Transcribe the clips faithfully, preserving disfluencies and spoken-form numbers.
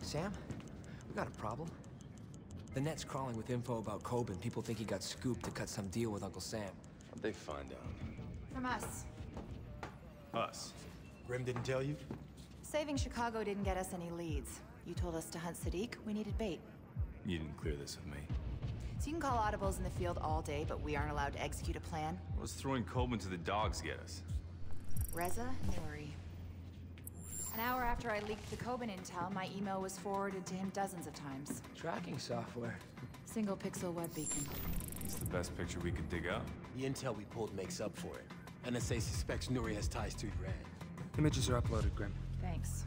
Sam, we got a problem. The net's crawling with info about Coben. People think he got scooped to cut some deal with Uncle Sam. How'd they find out? From us. Us? Grim didn't tell you? Saving Chicago didn't get us any leads. You told us to hunt Sadiq, we needed bait. You didn't clear this with me. So you can call audibles in the field all day, but we aren't allowed to execute a plan? What does throwing Coben to the dogs get us? Reza Nouri. An hour after I leaked the Coben intel, my email was forwarded to him dozens of times. Tracking software. Single pixel web beacon. It's the best picture we could dig up. The intel we pulled makes up for it. N S A suspects Nouri has ties to Iran. Images are uploaded, Grim. Thanks.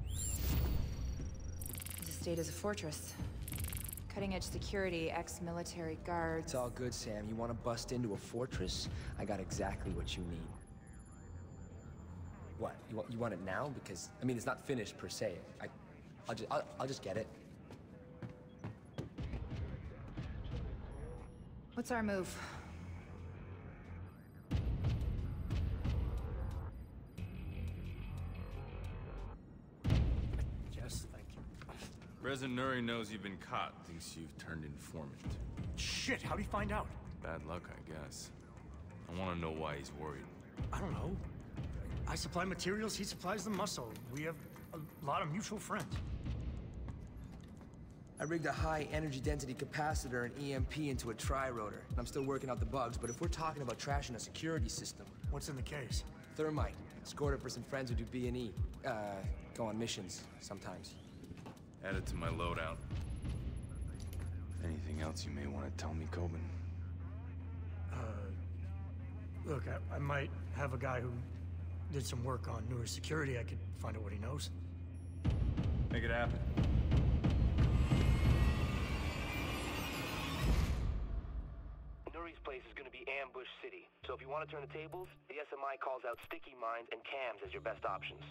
His estate is a fortress. Cutting-edge security, ex-military guards. It's all good, Sam. You want to bust into a fortress? I got exactly what you need. What? You want, you want it now? Because, I mean, it's not finished per se. I, I'll just, I'll, I'll just get it. What's our move? Yes, thank you. Reza Nouri knows you've been caught, thinks you've turned informant. Shit, how'd he find out? Bad luck, I guess. I want to know why he's worried. I don't know. I supply materials, he supplies the muscle. We have a lot of mutual friends. I rigged a high energy density capacitor and E M P into a tri-rotor. I'm still working out the bugs, but if we're talking about trashing a security system... What's in the case? Thermite. Scored it for some friends who do B and E. Uh, go on missions, sometimes. Add it to my loadout. Anything else you may want to tell me, Coben? Uh, look, I, I might have a guy who did some work on newer security. I could find out what he knows. Make it happen. Nuri's place is going to be Ambush City, so if you want to turn the tables, the S M I calls out sticky mines and cams as your best options.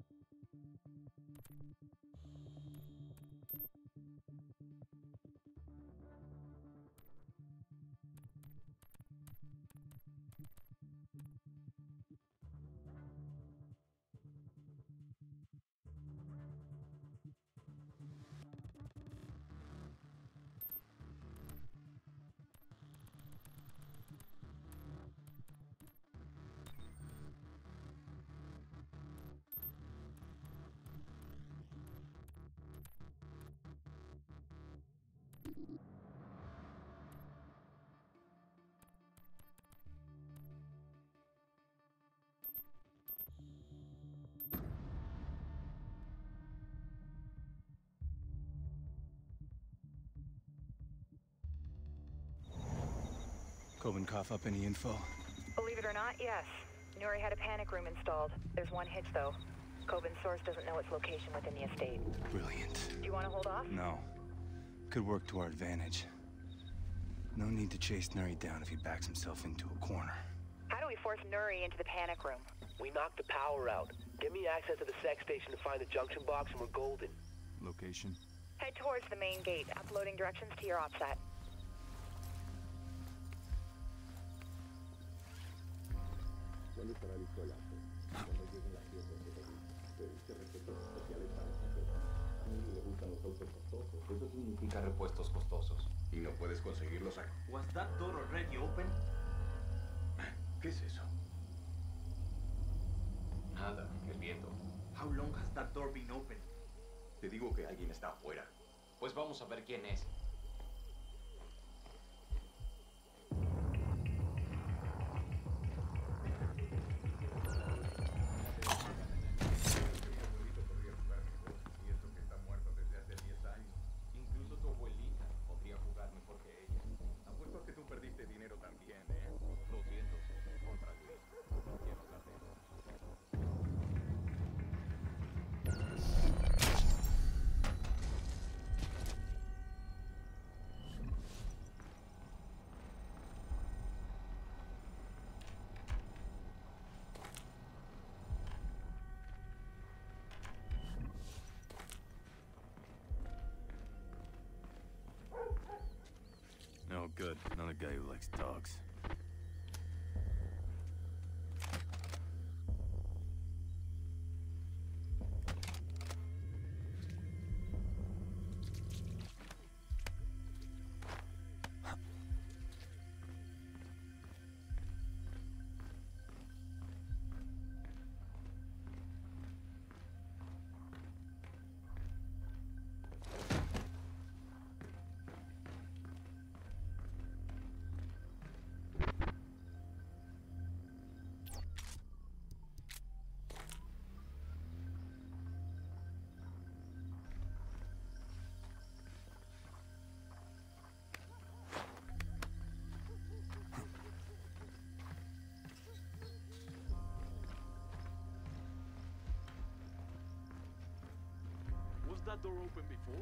Coben cough up any info? Believe it or not, yes. Nouri had a panic room installed. There's one hitch, though. Coben's source doesn't know its location within the estate. Brilliant. Do you want to hold off? No. Could work to our advantage. No need to chase Nouri down if he backs himself into a corner. How do we force Nouri into the panic room? We knocked the power out. Get me access to the sec station to find the junction box and we're golden. Location? Head towards the main gate, uploading directions to your OPSAT. ¿Cuándo estará listo el acto? Cuando lleguen las piezas de servicios especiales para esta cosa. A mí me gustan los autos costosos. Eso significa repuestos costosos. Y no puedes conseguirlos aquí. Was that door already open? ¿Qué es eso? Nada, el viento. How long has that door been open? Te digo que alguien está afuera. Pues vamos a ver quién es. No good. Another guy who likes dogs. that door open before?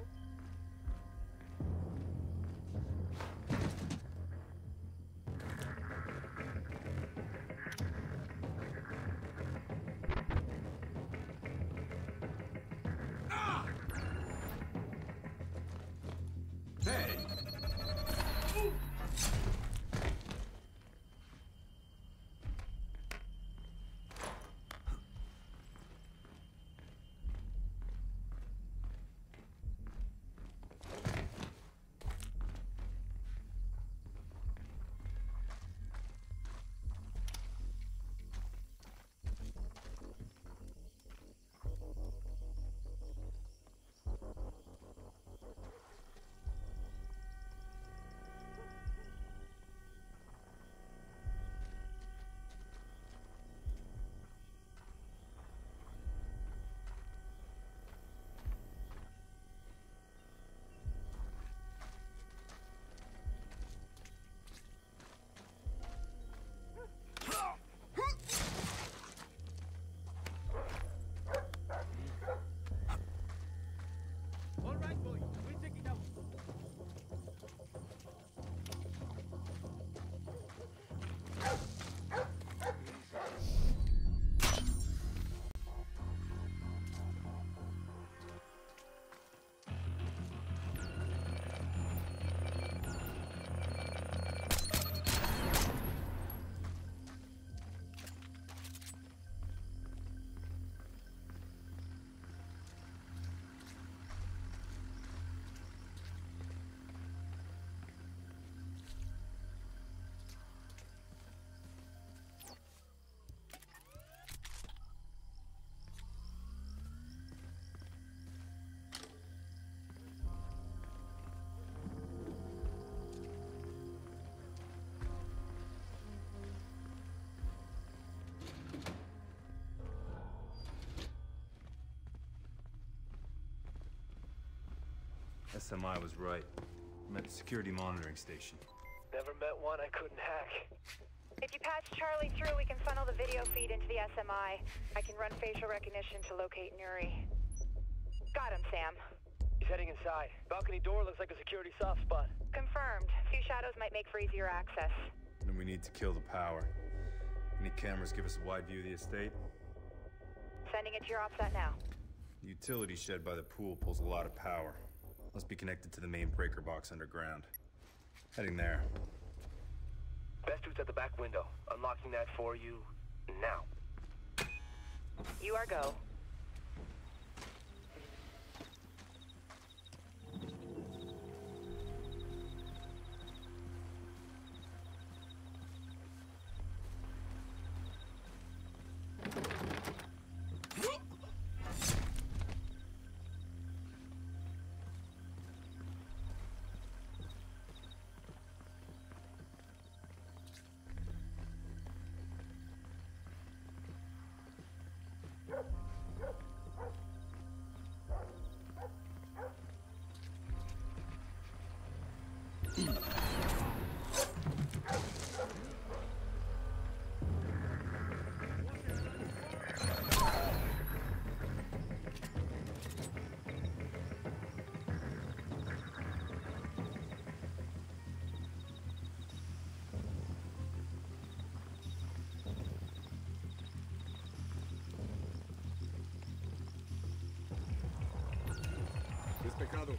S M I was right. I'm at the security monitoring station. Never met one I couldn't hack. If you patch Charlie through, we can funnel the video feed into the S M I. I can run facial recognition to locate Nuri. Got him, Sam. He's heading inside. Balcony door looks like a security soft spot. Confirmed. Few shadows might make for easier access. Then we need to kill the power. Any cameras give us a wide view of the estate? Sending it to your OPSAT now. The utility shed by the pool pulls a lot of power. Must be connected to the main breaker box underground. Heading there. Best dude's at the back window. Unlocking that for you now. You are go. Despejado.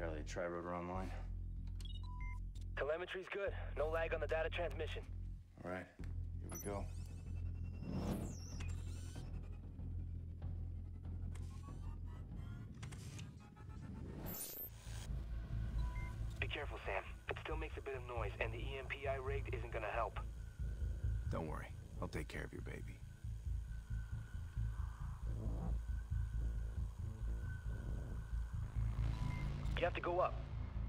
Charlie, tri-rotor online? Telemetry's good. No lag on the data transmission. All right, here we go. Be careful, Sam. It still makes a bit of noise, and the E M P I rigged isn't gonna help. Don't worry. I'll take care of your baby. You have to go up.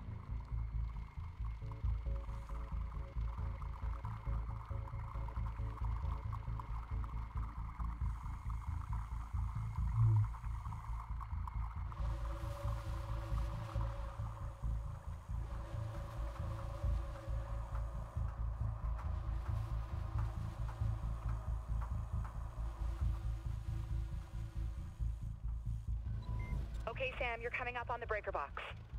Okay, Sam, you're coming up on the breaker box.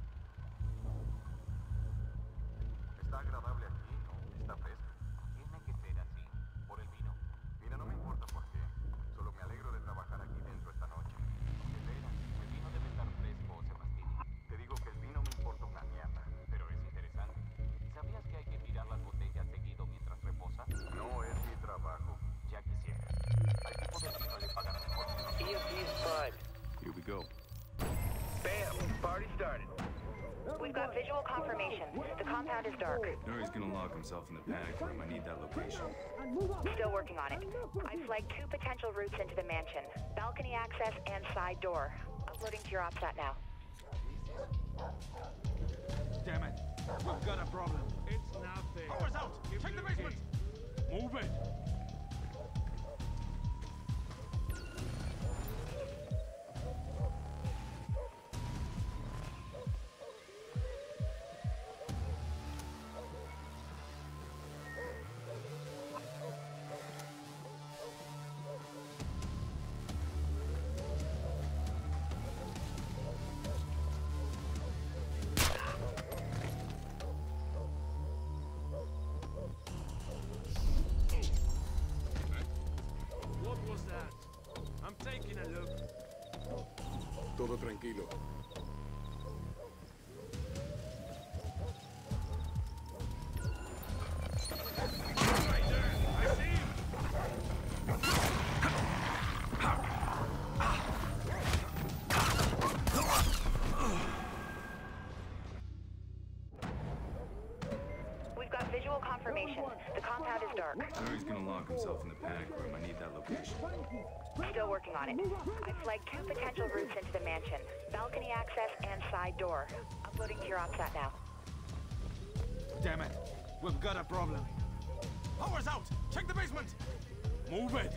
Está agradable aquí, está fresca. Tiene que ser así, por el vino. Mira, no me importa por qué. Solo me alegro de trabajar aquí dentro esta noche. De veras, el vino debe estar fresco, Sebastián. Te digo que el vino me importa una mierda, pero es interesante. ¿Sabías que hay que tirar las botellas seguido mientras reposa? No es mi trabajo. Ya quisiera. Al tipo del vino le pagan mejor. E M P is fine. Here we go. Bam! Party started. We've got visual confirmation. The compound is dark. Nuri's gonna lock himself in the panic room. I need that location. Still working on it. I flagged two potential routes into the mansion. Balcony access and side door. Uploading to your OpSat now. Damn it. We've got a problem. It's nothing. Power's out. Check the basement. Move it. Todo tranquilo. We've got visual confirmation. The compound is dark. Nuri's gonna lock himself in the panic room. I need that location. Still working on it. I flagged two potential routes into the mansion. Balcony access and side door. Uploading to your OpSat now. Damn it. We've got a problem. Power's out. Check the basement. Move it.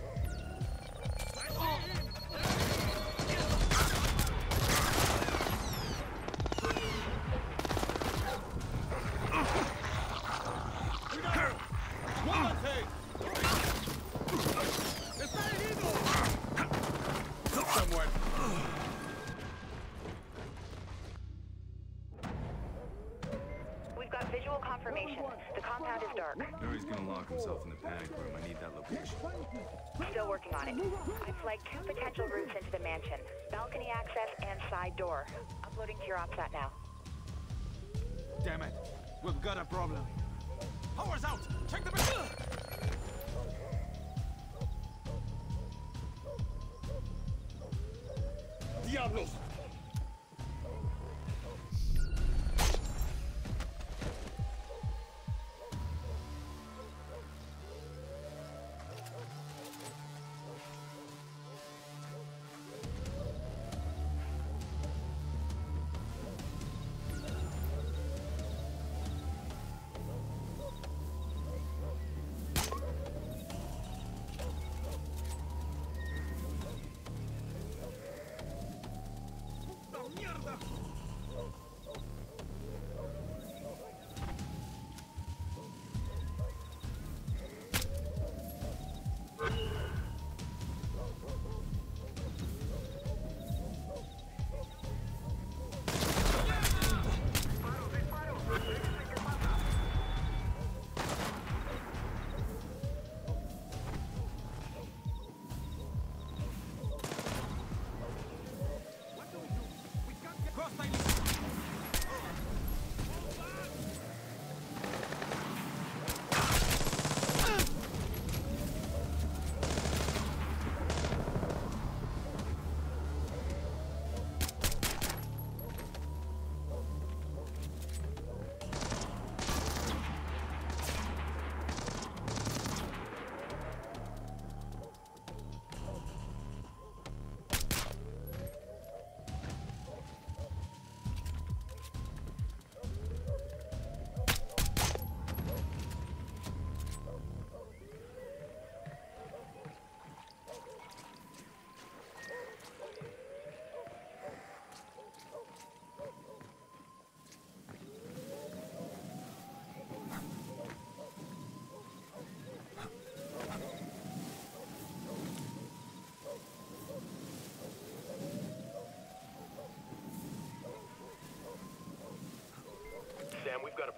We've got visual confirmation. The compound is dark. Nuri's gonna lock himself in the panic room. I need that location. Still working on it. I flagged two potential routes into the mansion. Balcony access and side door. Uploading to your OpSat now. Damn it. We've got a problem. Power's out. Check the basement. ¡Diablos!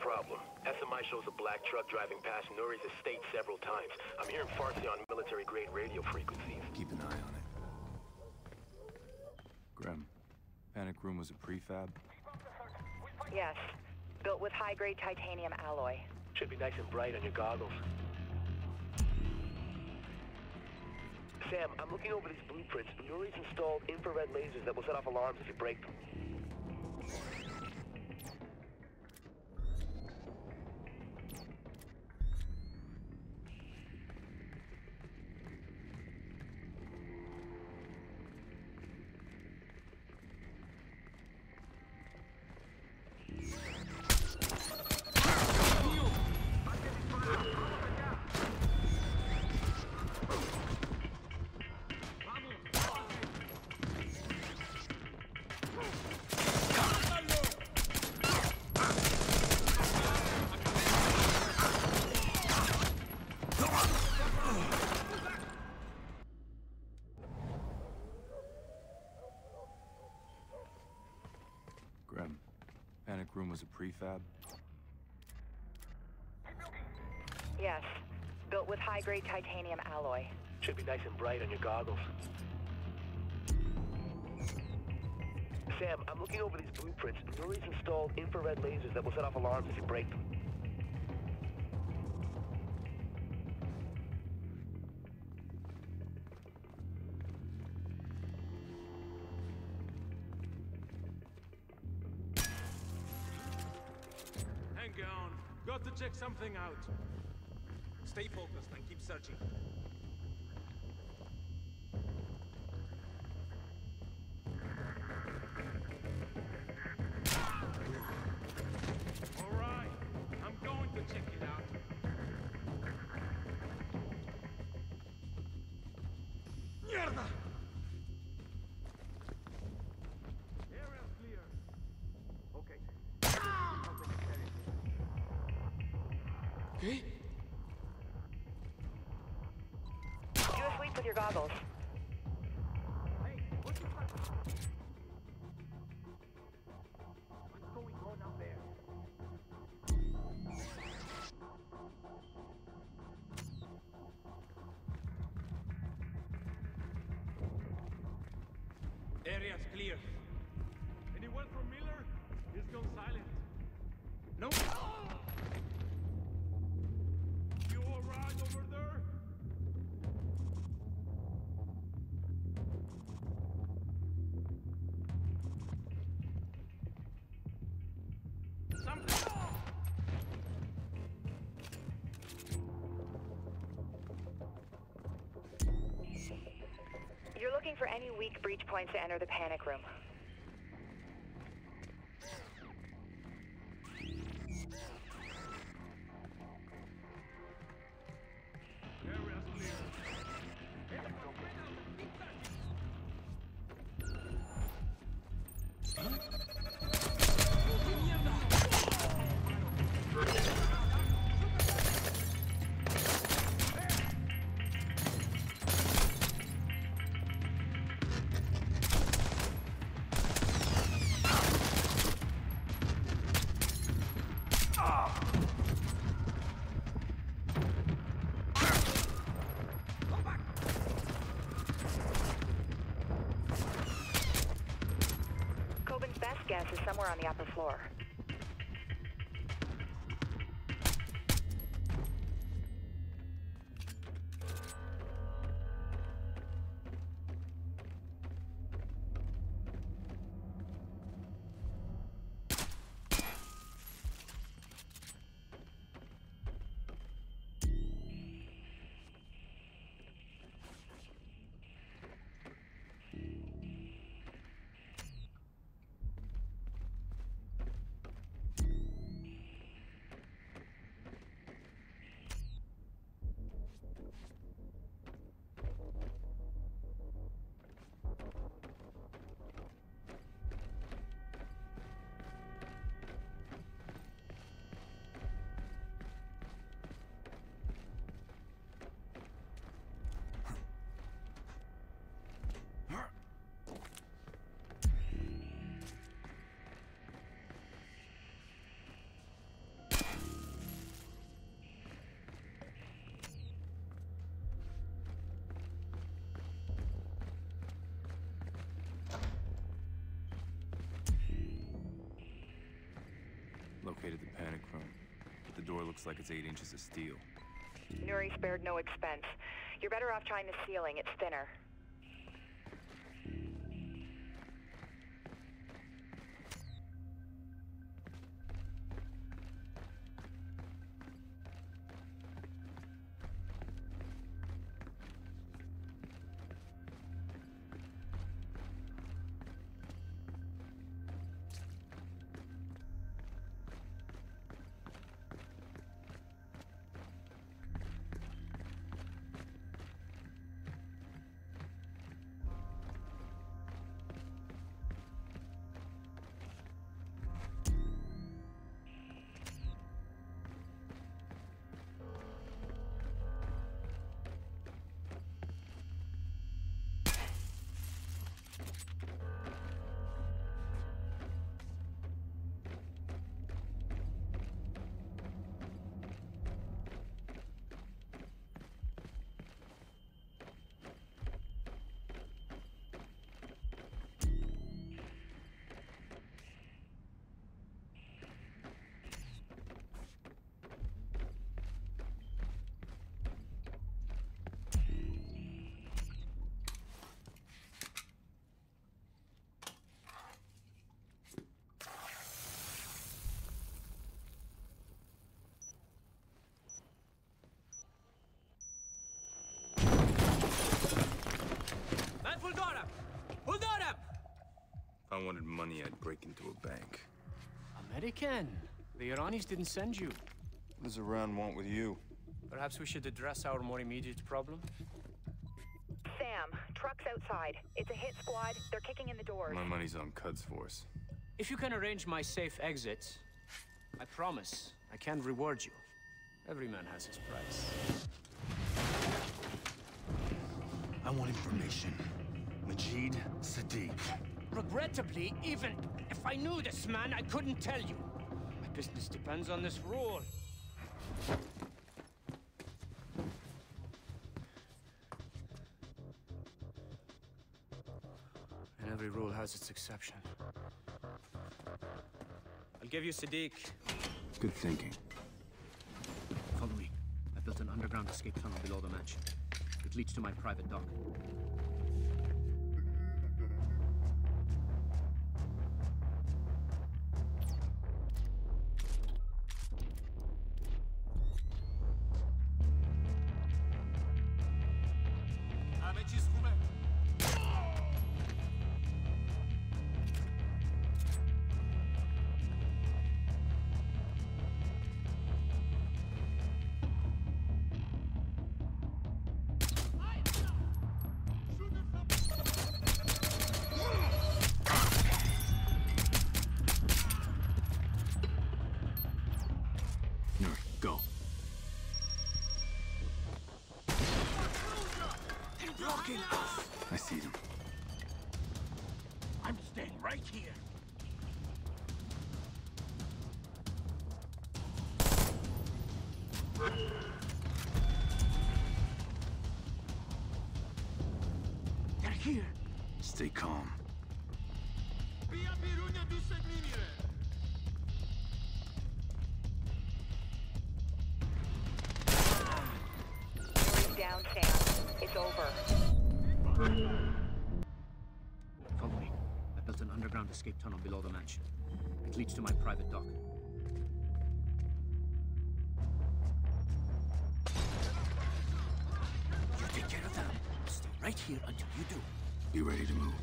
problem. S M I shows a black truck driving past Nuri's estate several times. I'm hearing Farsi on military-grade radio frequencies. Keep an eye on it. Grim, Panic Room was a prefab? Yes. Built with high-grade titanium alloy. Should be nice and bright on your goggles. Sam, I'm looking over these blueprints. Nuri's installed infrared lasers that will set off alarms if you break them. Panic Room was a prefab? Yes. Built with high-grade titanium alloy. Should be nice and bright on your goggles. Sam, I'm looking over these blueprints. Nuri's installed infrared lasers that will set off alarms if you break them. Hang on. Got to check something out. Stay focused and keep searching. All right. I'm going to check it out. Mierda! Area clear. Okay. Okay. Do a sweep with your goggles. Hey, what's your plan? What's going on out there? Area's clear. Anyone from Miller? He's gone silent. No. You all right over there? Something. You're looking for any weak breach points to enter the Panic Room. Area's clear. Coben's best guess is somewhere on the upper floor. door looks like it's eight inches of steel. Nuri spared no expense. You're better off trying the ceiling. It's thinner. If I wanted money, I'd break into a bank. American. The Iranis didn't send you. What does Iran want with you? Perhaps we should address our more immediate problem? Sam, truck's outside. It's a hit squad. They're kicking in the doors. My money's on Cud's force. If you can arrange my safe exit, I promise I can reward you. Every man has his price. I want information. Majid Sadiq. Regrettably, even if I knew this man, I couldn't tell you. My business depends on this rule. And every rule has its exception. I'll give you Sadiq. Good thinking. Follow me. I built an underground escape tunnel below the mansion. It leads to my private dock. Go. They're blocking us! I see them. I'm staying right here. They're here. Stay calm. Down, Sam. It's over. Follow me. I built an underground escape tunnel below the mansion. It leads to my private dock. You take care of them. Stay right here until you do. Be ready to move.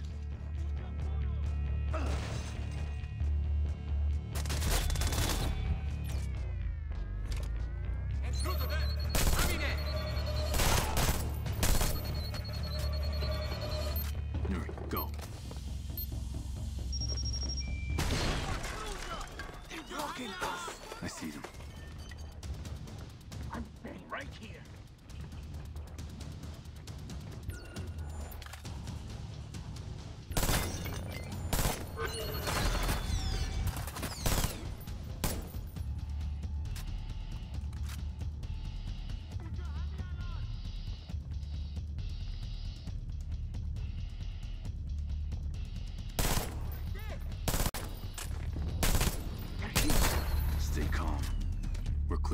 Nuri, go. They're blocking us. I see them. I'm staying right here.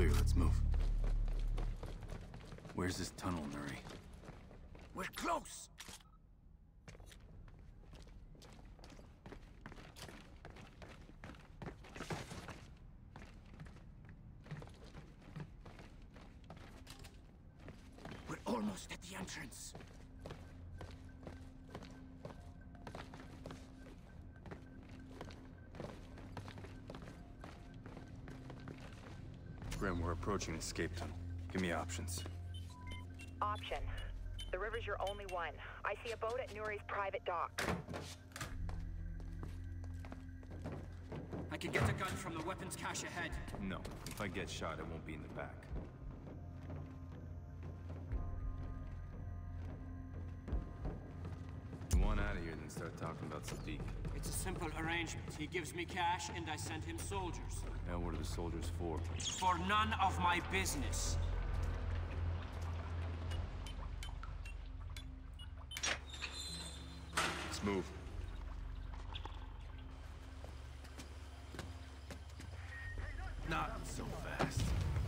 clear, let's move. Where's this tunnel, Nuri? We're close! We're almost at the entrance. Grim, we're approaching escape tunnel. Give me options. Option. The river's your only one. I see a boat at Nuri's private dock. I can get a gun from the weapons cache ahead. No. If I get shot, it won't be in the back. You want out of here, then start talking about Sadiq. It's a simple arrangement. He gives me cash, and I send him soldiers. Now, what are the soldiers for? For none of my business. Let's move. Not so fast.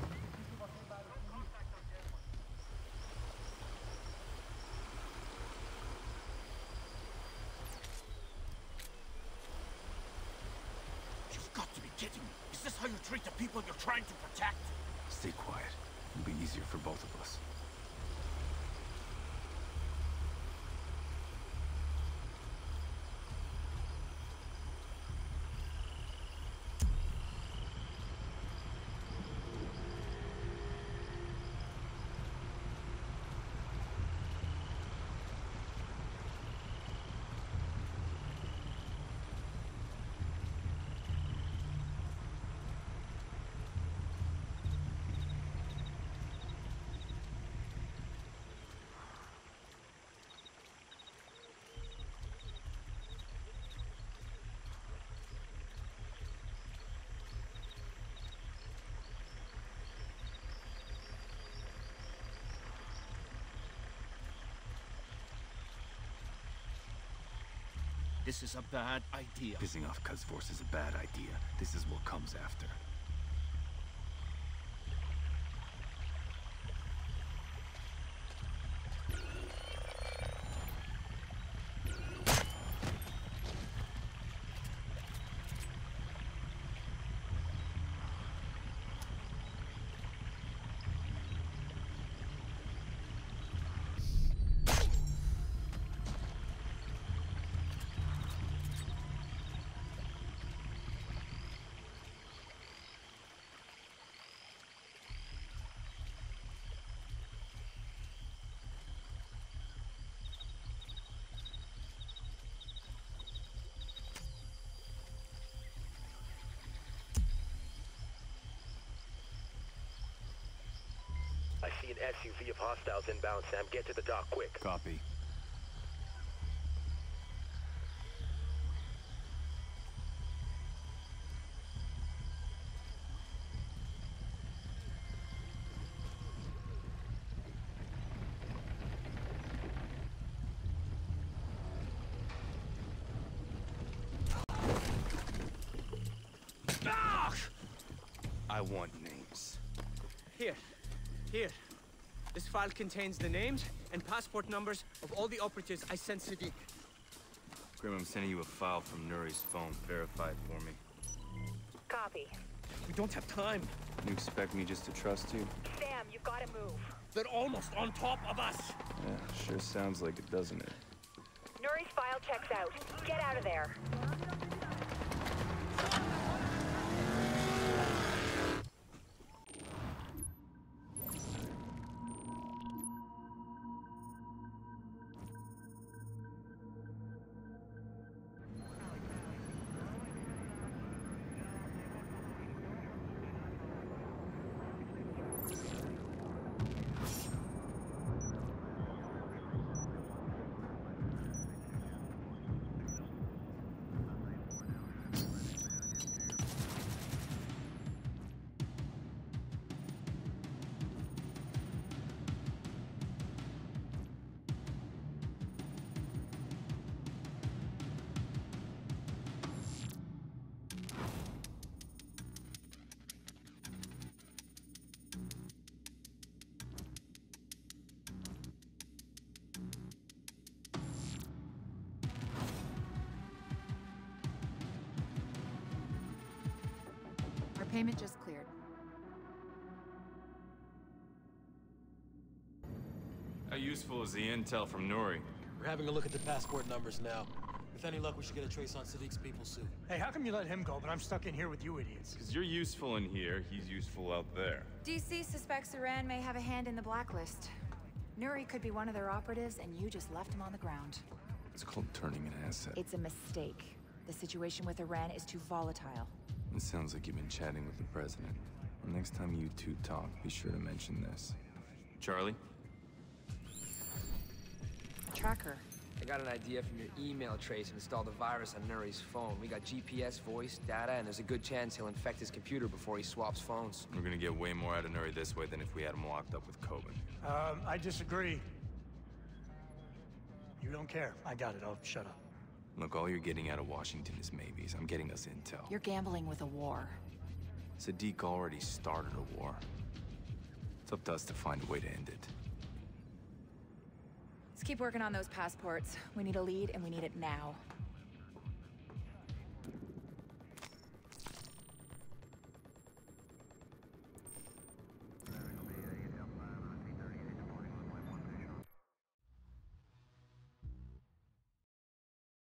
You've got to be kidding me. Is this how you treat the people you're trying to protect? Stay quiet. It'll be easier for both of us. This is a bad idea. Pissing off Cuz Force is a bad idea. This is what comes after. I see an S U V of hostiles inbound, Sam. Get to the dock, quick. Copy. I want names. Here. Here. This file contains the names and passport numbers of all the operatives I sent Sadiq. Grim, I'm sending you a file from Nuri's phone. Verify it for me. Copy. We don't have time. You expect me just to trust you? Sam, you've got to move. They're almost on top of us. Yeah, sure sounds like it, doesn't it? Nuri's file checks out. Get out of there. Payment just cleared. How useful is the intel from Nuri? We're having a look at the passport numbers now. With any luck, we should get a trace on Sadiq's people soon. Hey, how come you let him go, but I'm stuck in here with you idiots? Because you're useful in here, he's useful out there. D C suspects Iran may have a hand in the Blacklist. Nuri could be one of their operatives, and you just left him on the ground. It's called turning an asset. It's a mistake. The situation with Iran is too volatile. It sounds like you've been chatting with the president. Well, next time you two talk, be sure to mention this. Charlie? A tracker. I got an idea from your email trace and installed a virus on Nuri's phone. We got G P S, voice, data, and there's a good chance he'll infect his computer before he swaps phones. We're gonna get way more out of Nuri this way than if we had him locked up with Coben. Um, I disagree. You don't care. I got it. I'll shut up. Look, all you're getting out of Washington is maybes. I'm getting us intel. You're gambling with a war. Sadiq already started a war. It's up to us to find a way to end it. Let's keep working on those passports. We need a lead, and we need it now.